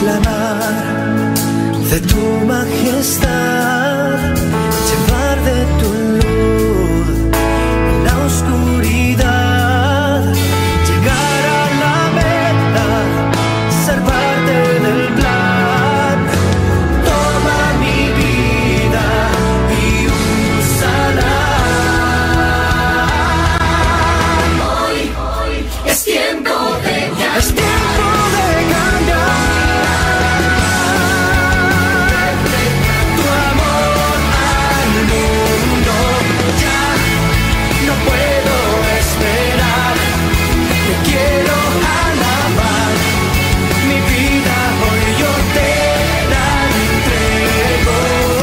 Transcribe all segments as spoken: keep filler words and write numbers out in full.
proclamar de tu majestad, llevar de tu luz en la oscuridad, llegar a la meta, ser parte del plan. Toma mi vida y úsala. Hoy, hoy es tiempo de cambiar. Es tiempo de cambiar. Tu amor al mundo. Ya no puedo esperar. Te quiero alabar. Mi vida hoy yo te la entrego.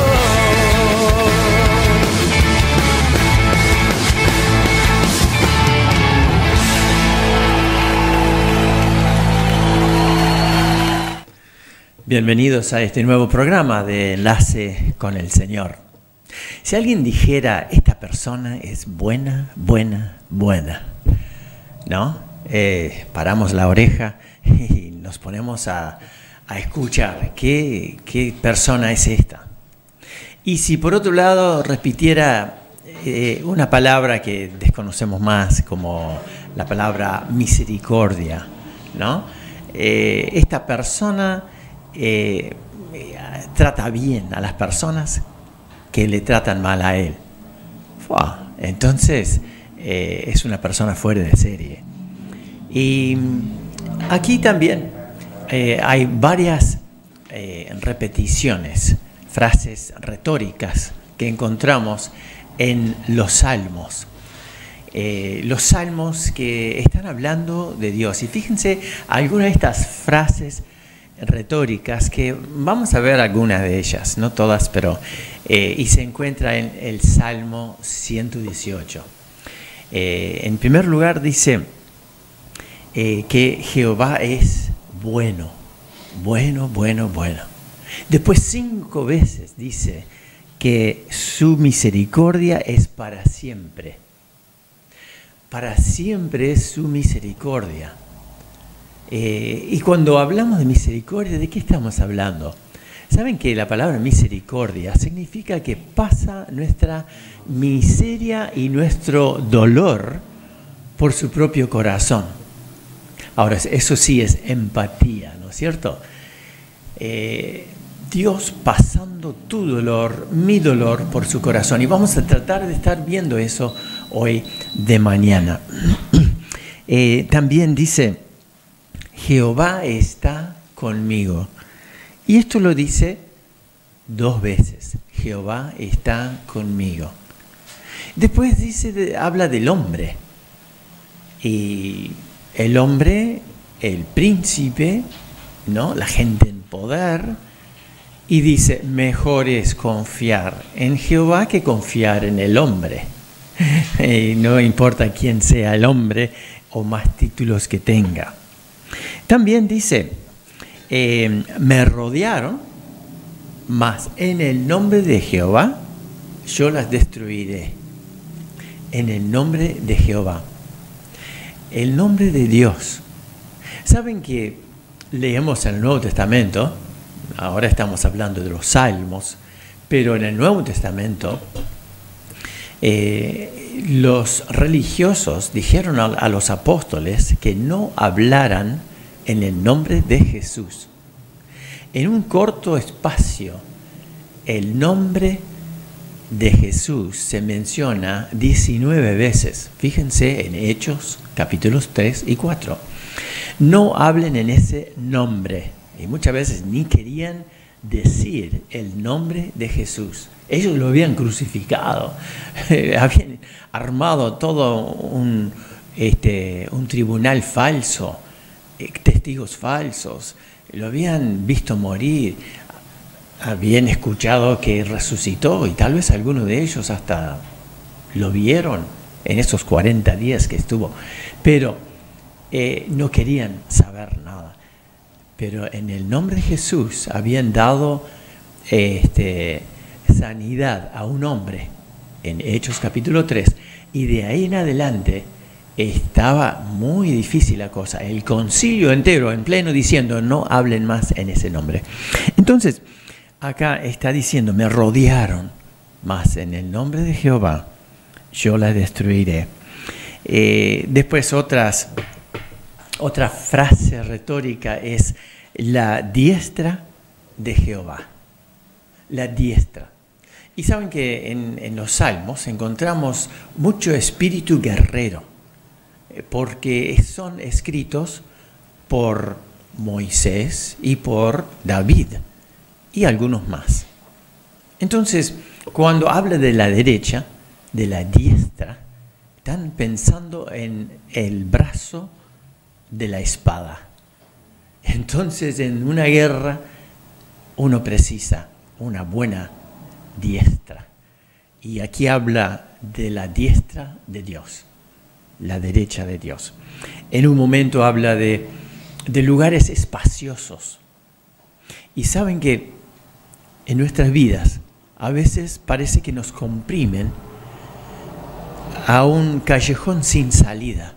Bienvenidos a este nuevo programa de Enlace con el Señor. Si alguien dijera, esta persona es buena, buena, buena, ¿no? Eh, paramos la oreja y nos ponemos a, a escuchar qué, qué persona es esta. Y si por otro lado repitiera eh, una palabra que desconocemos más, como la palabra misericordia, ¿no? Eh, esta persona Eh, eh, trata bien a las personas que le tratan mal a él. Fua, entonces eh, es una persona fuera de serie. Y aquí también eh, hay varias eh, repeticiones, frases retóricas que encontramos en los salmos. Eh, los salmos que están hablando de Dios. Y fíjense algunas de estas frases retóricas, que vamos a ver algunas de ellas, no todas, pero eh, y se encuentra en el Salmo ciento dieciocho. Eh, en primer lugar dice eh, que Jehová es bueno, bueno, bueno, bueno. Después cinco veces dice que su misericordia es para siempre. Para siempre es su misericordia. Eh, y cuando hablamos de misericordia, ¿de qué estamos hablando? Saben que la palabra misericordia significa que pasa nuestra miseria y nuestro dolor por su propio corazón. Ahora, eso sí es empatía, ¿no es cierto? Eh, Dios pasando tu dolor, mi dolor por su corazón. Y vamos a tratar de estar viendo eso hoy de mañana. eh, también dice, Jehová está conmigo. Y esto lo dice dos veces. Jehová está conmigo. Después dice, habla del hombre. Y el hombre, el príncipe, ¿no? La gente en poder. Y dice, mejor es confiar en Jehová que confiar en el hombre. Y no importa quién sea el hombre o más títulos que tenga. También dice, eh, me rodearon, mas en el nombre de Jehová yo las destruiré. En el nombre de Jehová. El nombre de Dios. ¿Saben que leemos en el Nuevo Testamento? Ahora estamos hablando de los Salmos, pero en el Nuevo Testamento eh, los religiosos dijeron a, a los apóstoles que no hablaran en el nombre de Jesús. En un corto espacio, el nombre de Jesús se menciona diecinueve veces. Fíjense en Hechos, capítulos tres y cuatro. No hablen en ese nombre. Y muchas veces ni querían decir el nombre de Jesús. Ellos lo habían crucificado. Habían armado todo un, este, un tribunal falso. Testigos falsos, lo habían visto morir, habían escuchado que resucitó y tal vez algunos de ellos hasta lo vieron en esos cuarenta días que estuvo, pero eh, no querían saber nada. Pero en el nombre de Jesús habían dado eh, este, sanidad a un hombre en Hechos capítulo tres, y de ahí en adelante estaba muy difícil la cosa. El concilio entero en pleno diciendo no hablen más en ese nombre. Entonces, acá está diciendo, me rodearon, mas en el nombre de Jehová yo la destruiré. Eh, después otras, otra frase retórica es la diestra de Jehová. La diestra. Y saben que en, en los Salmos encontramos mucho espíritu guerrero, porque son escritos por Moisés y por David y algunos más. Entonces, cuando habla de la derecha, de la diestra, están pensando en el brazo de la espada. Entonces, en una guerra, uno precisa una buena diestra. Y aquí habla de la diestra de Dios, la derecha de Dios. En un momento habla de, de lugares espaciosos. Y saben que en nuestras vidas a veces parece que nos comprimen a un callejón sin salida,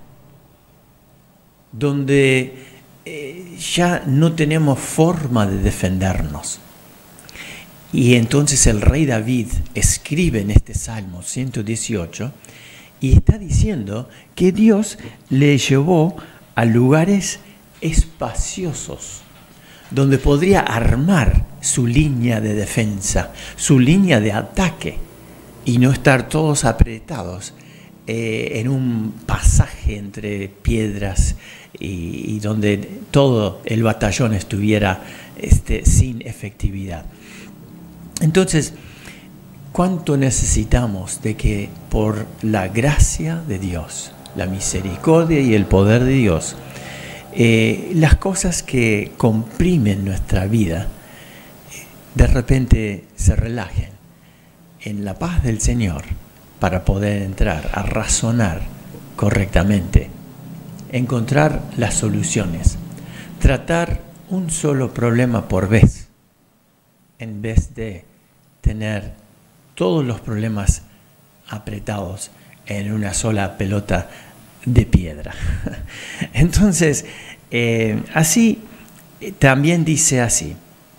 donde eh, ya no tenemos forma de defendernos. Y entonces el rey David escribe en este Salmo ciento dieciocho y está diciendo que Dios le llevó a lugares espaciosos, donde podría armar su línea de defensa, su línea de ataque, y no estar todos apretados eh, en un pasaje entre piedras y, y donde todo el batallón estuviera este, sin efectividad. Entonces, ¿cuánto necesitamos de que por la gracia de Dios, la misericordia y el poder de Dios, eh, las cosas que comprimen nuestra vida, de repente se relajen en la paz del Señor para poder entrar a razonar correctamente, encontrar las soluciones, tratar un solo problema por vez, en vez de tener todos los problemas apretados en una sola pelota de piedra. Entonces, eh, así, también dice así.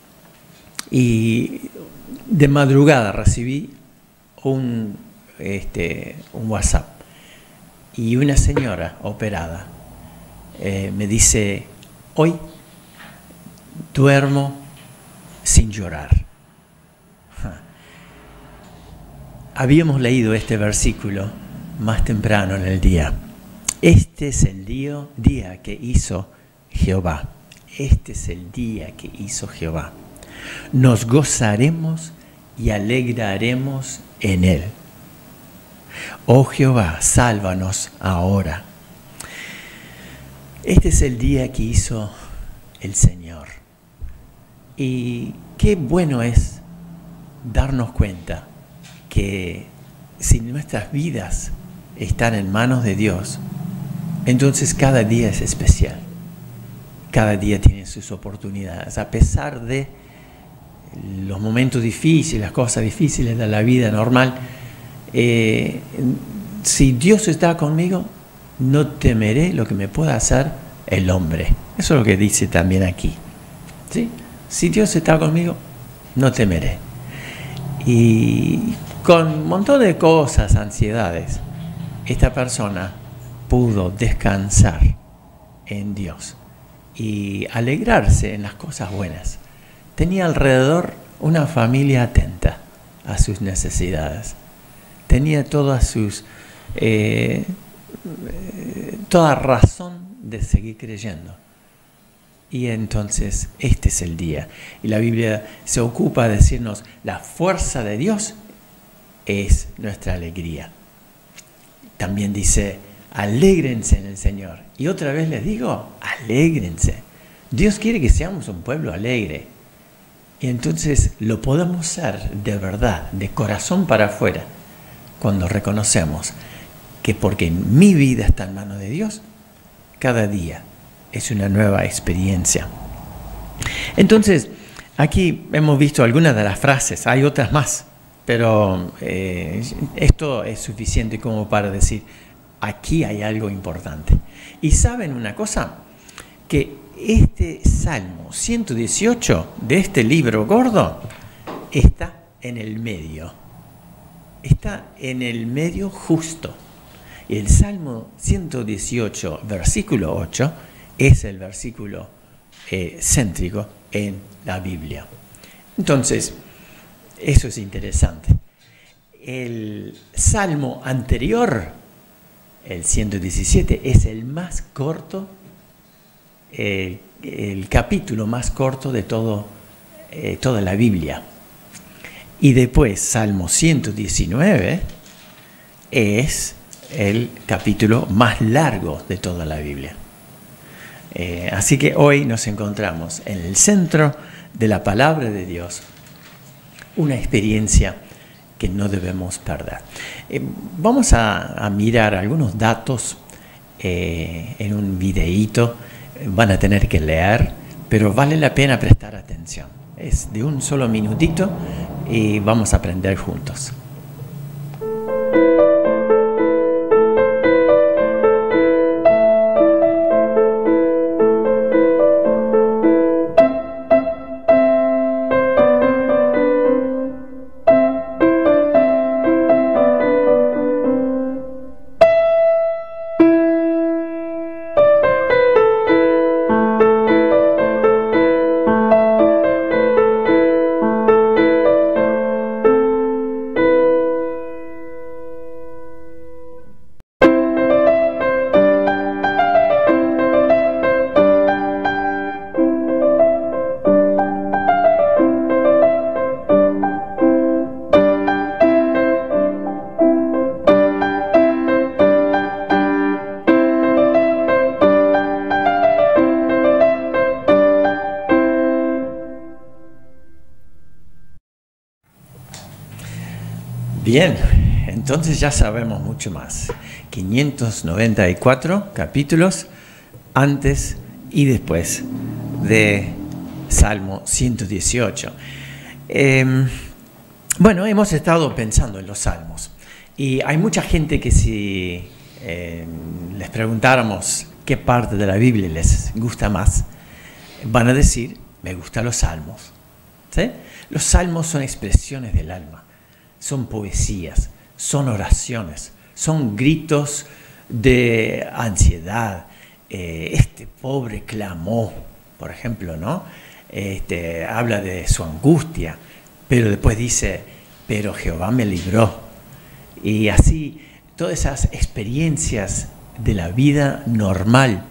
Y de madrugada recibí un, este, un WhatsApp y una señora operada eh, me dice, hoy duermo sin llorar. Habíamos leído este versículo más temprano en el día. Este es el día, día que hizo Jehová. Este es el día que hizo Jehová. Nos gozaremos y alegraremos en él. Oh Jehová, sálvanos ahora. Este es el día que hizo el Señor. Y qué bueno es darnos cuenta que si nuestras vidas están en manos de Dios, entonces cada día es especial. Cada día tiene sus oportunidades. A pesar de los momentos difíciles, las cosas difíciles de la vida normal, eh, si Dios está conmigo, no temeré lo que me pueda hacer el hombre. Eso es lo que dice también aquí. ¿Sí? Si Dios está conmigo, no temeré. Y con un montón de cosas, ansiedades, esta persona pudo descansar en Dios y alegrarse en las cosas buenas. Tenía alrededor una familia atenta a sus necesidades. Tenía todas sus, eh, toda razón de seguir creyendo. Y entonces este es el día. Y la Biblia se ocupa de decirnos, la fuerza de Dios es nuestra alegría. También dice, alégrense en el Señor. Y otra vez les digo, alégrense. Dios quiere que seamos un pueblo alegre. Y entonces lo podemos ser de verdad, de corazón para afuera, cuando reconocemos que porque mi vida está en manos de Dios, cada día es una nueva experiencia. Entonces, aquí hemos visto algunas de las frases, hay otras más, pero eh, esto es suficiente como para decir, aquí hay algo importante. ¿Y saben una cosa? Que este Salmo ciento dieciocho de este libro gordo está en el medio. Está en el medio justo. Y el Salmo ciento dieciocho, versículo ocho, es el versículo eh, céntrico en la Biblia. Entonces, eso es interesante. El Salmo anterior, el ciento diecisiete, es el más corto, el, el capítulo más corto de todo, eh, toda la Biblia. Y después, Salmo ciento diecinueve es el capítulo más largo de toda la Biblia. Eh, así que hoy nos encontramos en el centro de la palabra de Dios, una experiencia que no debemos perder. Eh, vamos a, a mirar algunos datos eh, en un videíto. Van a tener que leer, pero vale la pena prestar atención. Es de un solo minutito y vamos a aprender juntos. Bien, entonces ya sabemos mucho más. quinientos noventa y cuatro capítulos antes y después de Salmo ciento dieciocho. Eh, bueno, hemos estado pensando en los salmos y hay mucha gente que si eh, les preguntáramos qué parte de la Biblia les gusta más, van a decir, me gustan los salmos. ¿Sí? Los salmos son expresiones del alma. Son poesías, son oraciones, son gritos de ansiedad. Eh, este pobre clamó, por ejemplo, ¿no? Este, habla de su angustia, pero después dice, pero Jehová me libró. Y así, todas esas experiencias de la vida normal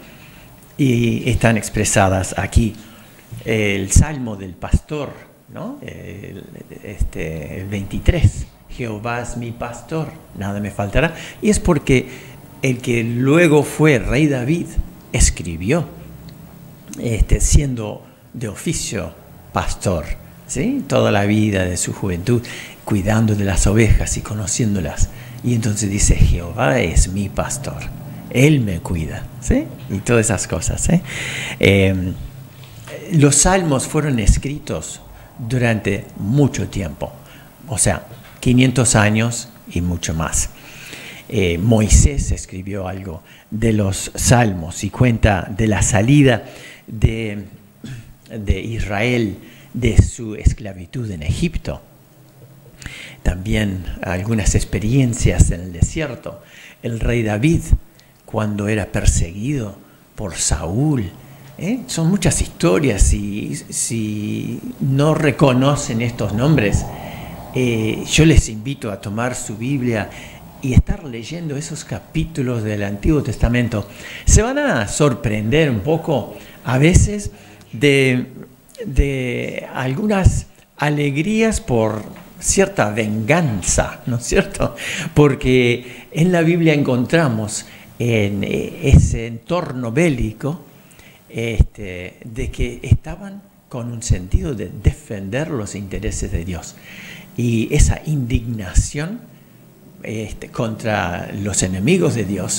y están expresadas aquí. El Salmo del Pastor, ¿no? El, este, el veintitrés, Jehová es mi pastor, nada me faltará. Y es porque el que luego fue rey David escribió, este, siendo de oficio pastor, ¿sí? Toda la vida de su juventud, cuidando de las ovejas y conociéndolas. Y entonces dice, Jehová es mi pastor, Él me cuida, ¿sí? Y todas esas cosas, ¿sí? Eh, los salmos fueron escritos durante mucho tiempo, o sea, quinientos años y mucho más. Eh, Moisés escribió algo de los salmos y cuenta de la salida de, de Israel de su esclavitud en Egipto. También algunas experiencias en el desierto. El rey David, cuando era perseguido por Saúl. ¿Eh? Son muchas historias y si no reconocen estos nombres, eh, yo les invito a tomar su Biblia y estar leyendo esos capítulos del Antiguo Testamento. Se van a sorprender un poco a veces de, de algunas alegrías por cierta venganza, ¿no es cierto? Porque en la Biblia encontramos en ese entorno bélico Este, de que estaban con un sentido de defender los intereses de Dios. Y esa indignación este, contra los enemigos de Dios,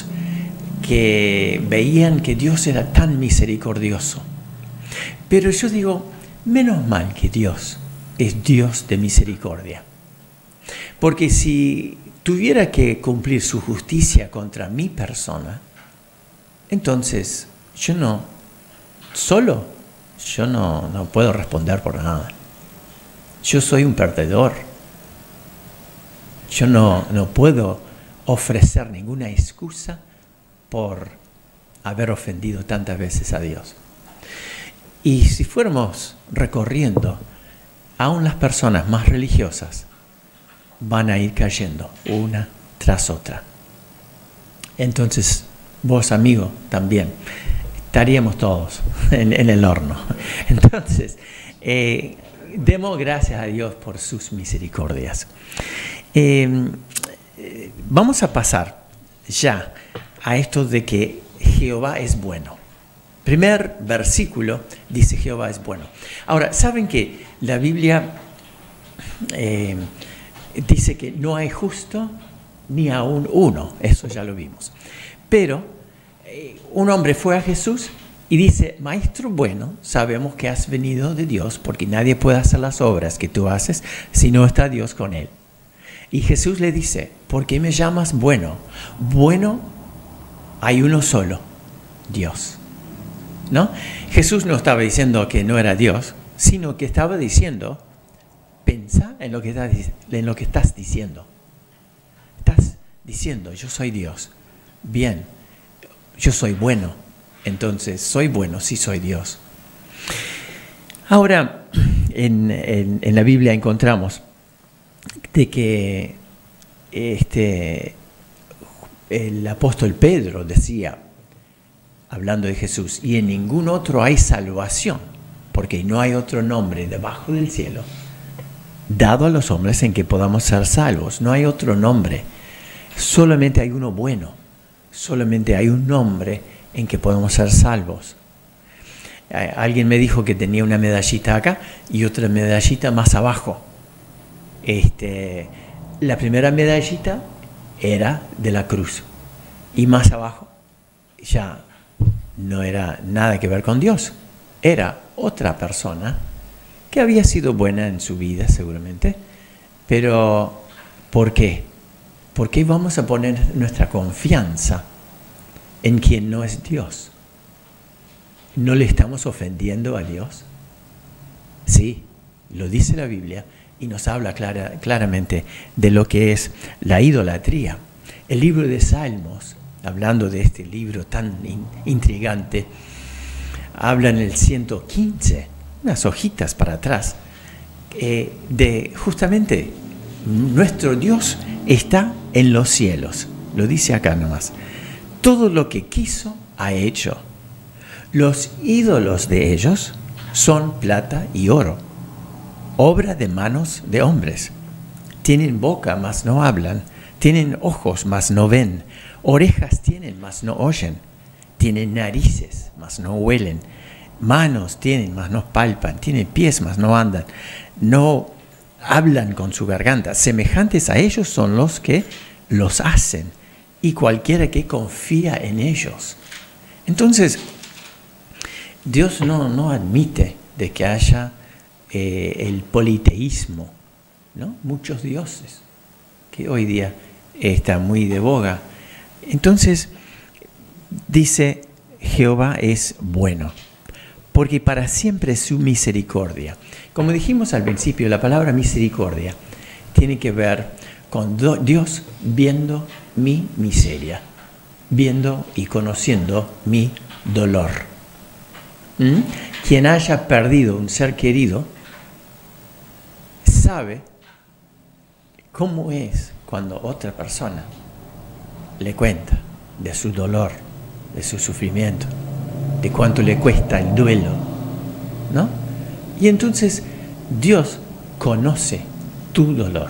que veían que Dios era tan misericordioso. Pero yo digo, menos mal que Dios es Dios de misericordia. Porque si tuviera que cumplir su justicia contra mi persona, entonces yo no, solo, yo no, no puedo responder por nada. Yo soy un perdedor. Yo no, no puedo ofrecer ninguna excusa por haber ofendido tantas veces a Dios. Y si fuéramos recorriendo, aún las personas más religiosas van a ir cayendo una tras otra. Entonces, vos, amigo, también, estaríamos todos en, en el horno. Entonces, eh, demos gracias a Dios por sus misericordias. Eh, eh, vamos a pasar ya a esto de que Jehová es bueno. Primer versículo dice Jehová es bueno. Ahora, ¿saben que la Biblia eh, dice que no hay justo ni aún uno? Eso ya lo vimos. Pero eh, un hombre fue a Jesús y dice, Maestro bueno, sabemos que has venido de Dios, porque nadie puede hacer las obras que tú haces si no está Dios con él. Y Jesús le dice, ¿por qué me llamas bueno? Bueno, hay uno solo, Dios. ¿No? Jesús no estaba diciendo que no era Dios, sino que estaba diciendo, piensa en lo que estás, en lo que estás diciendo. Estás diciendo, yo soy Dios. Bien, yo soy bueno. Entonces, soy bueno, sí soy Dios. Ahora, en, en, en la Biblia encontramos de que este, el apóstol Pedro decía, hablando de Jesús, y en ningún otro hay salvación, porque no hay otro nombre debajo del cielo dado a los hombres en que podamos ser salvos. No hay otro nombre, solamente hay uno bueno, solamente hay un nombre en que podemos ser salvos. Alguien me dijo que tenía una medallita acá y otra medallita más abajo. Este, la primera medallita era de la cruz y más abajo ya no era nada que ver con Dios. Era otra persona que había sido buena en su vida seguramente, pero ¿por qué? ¿Por qué vamos a poner nuestra confianza en quien no es Dios? ¿No le estamos ofendiendo a Dios? Sí, lo dice la Biblia y nos habla clara, claramente de lo que es la idolatría. El libro de Salmos, hablando de este libro tan in, intrigante, habla en el ciento quince, unas hojitas para atrás, eh, de justamente nuestro Dios está en los cielos. Lo dice acá nomás. Todo lo que quiso ha hecho. Los ídolos de ellos son plata y oro, obra de manos de hombres. Tienen boca, mas no hablan. Tienen ojos, mas no ven. Orejas tienen, mas no oyen. Tienen narices, mas no huelen. Manos tienen, mas no palpan. Tienen pies, mas no andan. No hablan con su garganta. Semejantes a ellos son los que los hacen, y cualquiera que confía en ellos. Entonces, Dios no, no admite de que haya eh, el politeísmo, ¿no? Muchos dioses, que hoy día está muy de boga. Entonces, dice, Jehová es bueno, porque para siempre es su misericordia. Como dijimos al principio, la palabra misericordia tiene que ver con Dios viendo mi miseria, viendo y conociendo mi dolor. ¿Mm? Quien haya perdido un ser querido sabe cómo es cuando otra persona le cuenta de su dolor, de su sufrimiento, de cuánto le cuesta el duelo, ¿no? Y entonces Dios conoce tu dolor,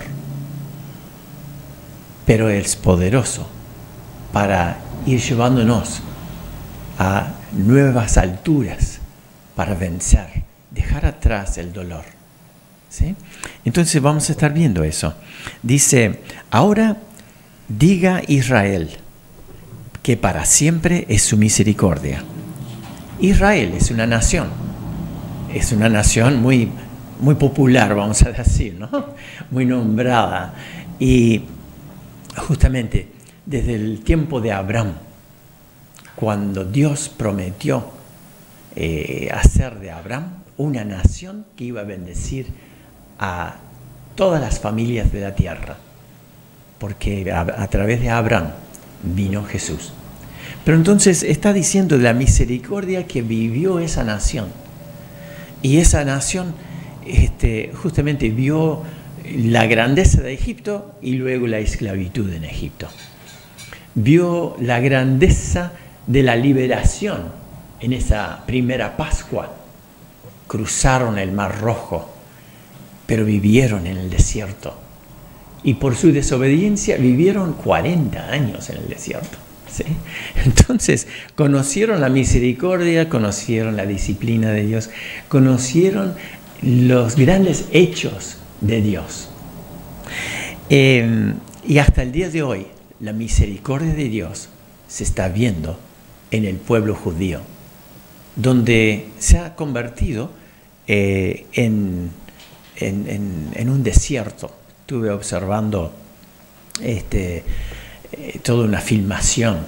pero es poderoso para ir llevándonos a nuevas alturas, para vencer, dejar atrás el dolor. ¿Sí? Entonces vamos a estar viendo eso. Dice, ahora diga Israel que para siempre es su misericordia. Israel es una nación, es una nación muy, muy popular, vamos a decir, ¿no? Muy nombrada. Y justamente desde el tiempo de Abraham, cuando Dios prometió eh, hacer de Abraham una nación que iba a bendecir a todas las familias de la tierra, porque a, a través de Abraham vino Jesús. Pero entonces está diciendo de la misericordia que vivió esa nación. Y esa nación este, justamente vio la grandeza de Egipto y luego la esclavitud en Egipto. Vio la grandeza de la liberación en esa primera Pascua. Cruzaron el Mar Rojo, pero vivieron en el desierto. Y por su desobediencia vivieron cuarenta años en el desierto. ¿Sí? Entonces conocieron la misericordia, conocieron la disciplina de Dios, conocieron los grandes hechos de Dios. Eh, y hasta el día de hoy, la misericordia de Dios se está viendo en el pueblo judío, donde se ha convertido eh, en, en, en, en un desierto. Estuve observando este, eh, toda una filmación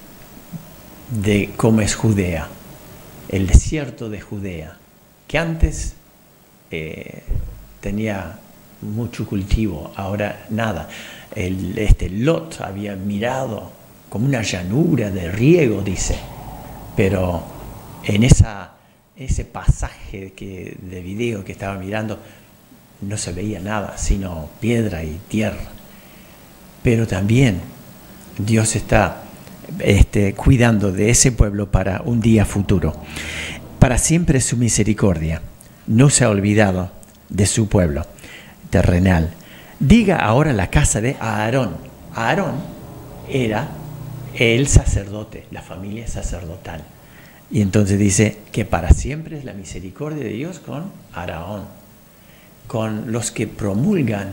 de cómo es Judea, el desierto de Judea, que antes eh, tenía mucho cultivo, ahora nada. El, este Lot había mirado como una llanura de riego, dice, pero en esa, ese pasaje que, de video que estaba mirando no se veía nada, sino piedra y tierra. Pero también Dios está este, cuidando de ese pueblo para un día futuro. Para siempre su misericordia no se ha olvidado de su pueblo terrenal. Diga ahora la casa de Aarón. Aarón era el sacerdote, la familia sacerdotal. Y entonces dice que para siempre es la misericordia de Dios con Aarón, con los que promulgan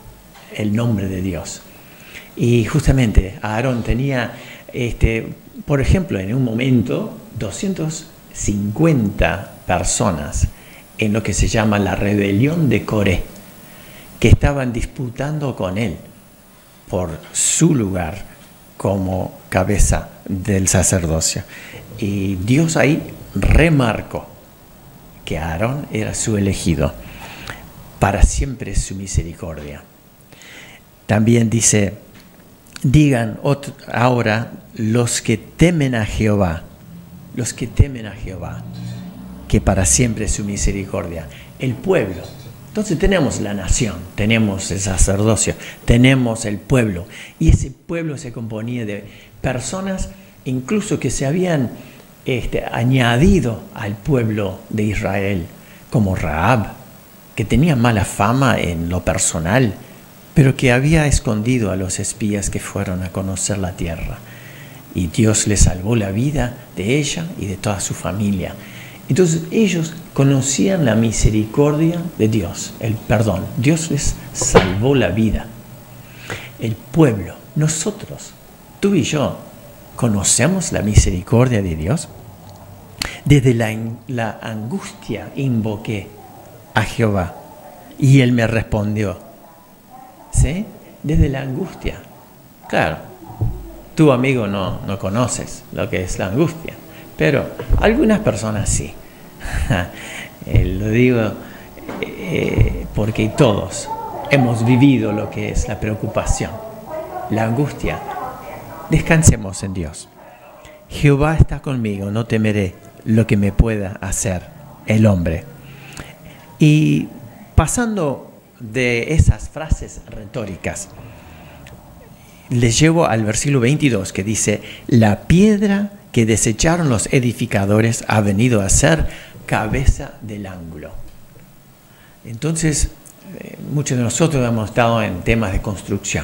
el nombre de Dios. Y justamente Aarón tenía, este, por ejemplo, en un momento, doscientas cincuenta personas en lo que se llama la rebelión de Coré, que estaban disputando con él por su lugar como cabeza del sacerdocio. Y Dios ahí remarcó que Aarón era su elegido. Para siempre su misericordia. También dice, digan ahora los que temen a Jehová, los que temen a Jehová, que para siempre su misericordia. El pueblo. Entonces tenemos la nación, tenemos el sacerdocio, tenemos el pueblo. Y ese pueblo se componía de personas incluso que se habían este, añadido al pueblo de Israel, como Rahab, que tenía mala fama en lo personal, pero que había escondido a los espías que fueron a conocer la tierra. Y Dios le salvó la vida de ella y de toda su familia. Entonces ellos conocían la misericordia de Dios, el perdón. Dios les salvó la vida. El pueblo, nosotros, tú y yo, ¿conocemos la misericordia de Dios? Desde la, la angustia invoqué a Jehová y él me respondió. ¿Sí? Desde la angustia. Claro, tú, amigo, no, no conoces lo que es la angustia, pero algunas personas sí. eh, lo digo eh, porque todos hemos vivido lo que es la preocupación, la angustia. Descansemos en Dios. Jehová está conmigo, no temeré lo que me pueda hacer el hombre. Y pasando de esas frases retóricas, les llevo al versículo veintidós que dice, la piedra que desecharon los edificadores ha venido a ser cabeza del ángulo. Entonces, eh, muchos de nosotros hemos estado en temas de construcción.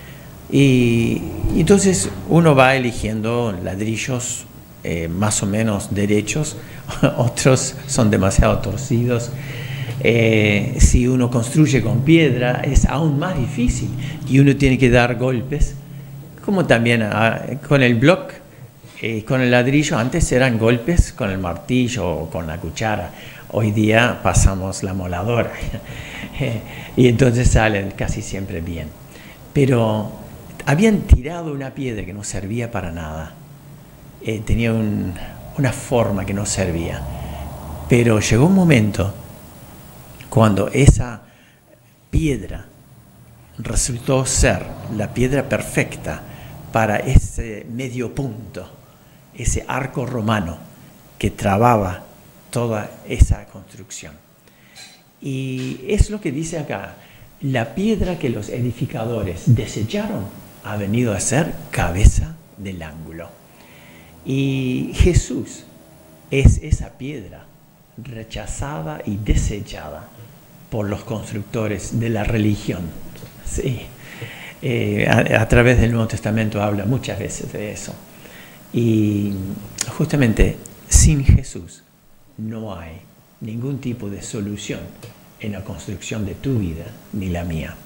Y, y entonces uno va eligiendo ladrillos eh, más o menos derechos, otros son demasiado torcidos. Eh, si uno construye con piedra es aún más difícil y uno tiene que dar golpes, como también ah, con el block, eh, con el ladrillo. Antes eran golpes con el martillo o con la cuchara, hoy día pasamos la moladora y entonces salen casi siempre bien. Pero habían tirado una piedra que no servía para nada. Eh, tenía un, una forma que no servía. Pero llegó un momento cuando esa piedra resultó ser la piedra perfecta para ese medio punto, ese arco romano que trababa toda esa construcción. Y es lo que dice acá: la piedra que los edificadores desecharon ha venido a ser cabeza del ángulo. Y Jesús es esa piedra rechazada y desechada por los constructores de la religión. Sí. Eh, a, a través del Nuevo Testamento habla muchas veces de eso. Y justamente sin Jesús no hay ningún tipo de solución en la construcción de tu vida ni la mía.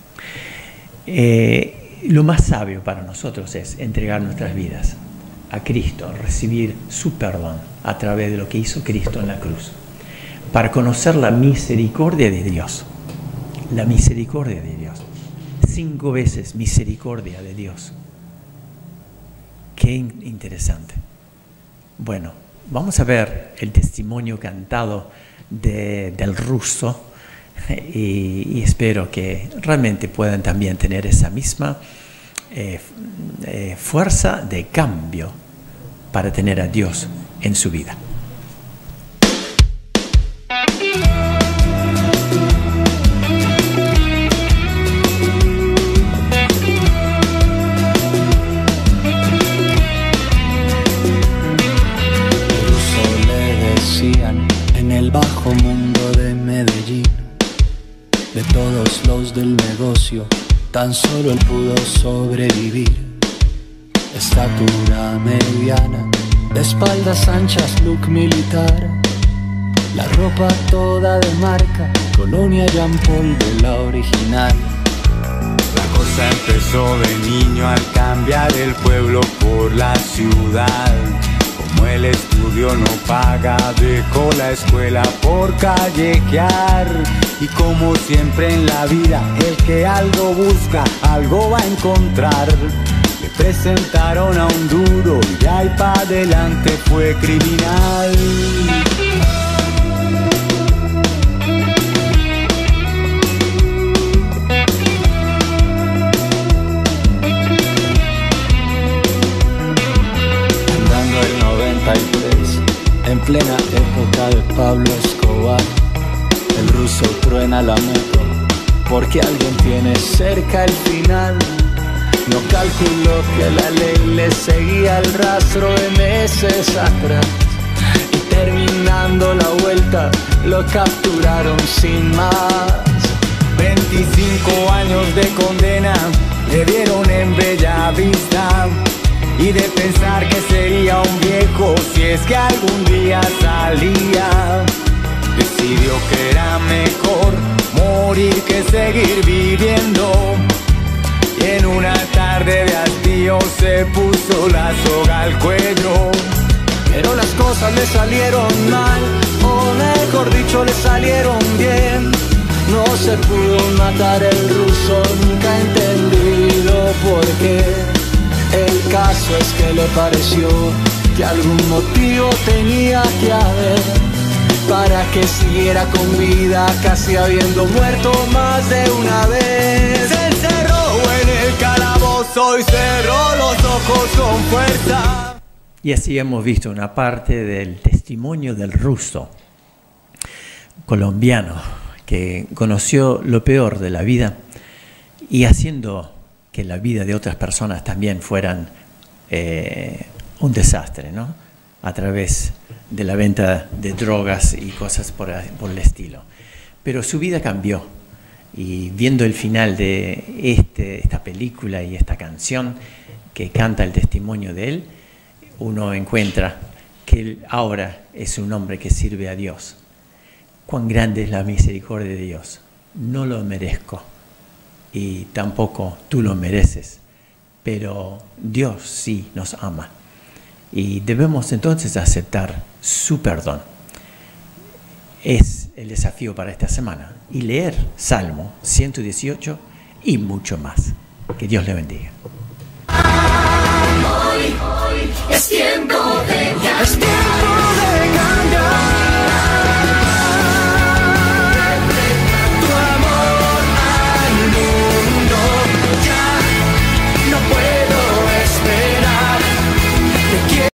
Eh, lo más sabio para nosotros es entregar nuestras vidas a Cristo, recibir su perdón a través de lo que hizo Cristo en la cruz, para conocer la misericordia de Dios. La misericordia de Dios. Cinco veces misericordia de Dios. Qué interesante. Bueno, vamos a ver el testimonio cantado de, del ruso y, y espero que realmente puedan también tener esa misma eh, eh, fuerza de cambio para tener a Dios en su vida. En el bajo mundo de Medellín, de todos los del negocio, tan solo él pudo sobrevivir. Estatura mediana, de espaldas anchas, look militar, la ropa toda de marca, colonia Jean Paul de la original. La cosa empezó de niño al cambiar el pueblo por la ciudad. Como el estudio no paga, dejó la escuela por callejear. Y como siempre en la vida, el que algo busca, algo va a encontrar. Le presentaron a un duro y de ahí pa' adelante fue criminal. En plena época de Pablo Escobar, el ruso truena la moto porque alguien tiene cerca el final. No calculó que la ley le seguía el rastro de meses atrás, y terminando la vuelta lo capturaron sin más. veinticinco años de condena le dieron en Bella Vista, y de pensar que sería un viejo si es que algún día salía, decidió que era mejor morir que seguir viviendo. Y en una tarde de hastío se puso la soga al cuello. Pero las cosas le salieron mal, o mejor dicho le salieron bien. No se pudo matar el ruso, nunca he entendido por qué. El caso es que le pareció que algún motivo tenía que haber para que siguiera con vida, casi habiendo muerto más de una vez. Se encerró en el calabozo y cerró los ojos con fuerza. Y así hemos visto una parte del testimonio del ruso colombiano que conoció lo peor de la vida y haciendo que la vida de otras personas también fueran eh, un desastre, ¿no? A través de la venta de drogas y cosas por, por el estilo. Pero su vida cambió, y viendo el final de este, esta película y esta canción que canta el testimonio de él, uno encuentra que él ahora es un hombre que sirve a Dios. Cuán grande es la misericordia de Dios. No lo merezco. Y tampoco tú lo mereces, pero Dios sí nos ama y debemos entonces aceptar su perdón. Es el desafío para esta semana y leer Salmo ciento dieciocho y mucho más. Que Dios le bendiga. Es tiempo de cambiar. Es tiempo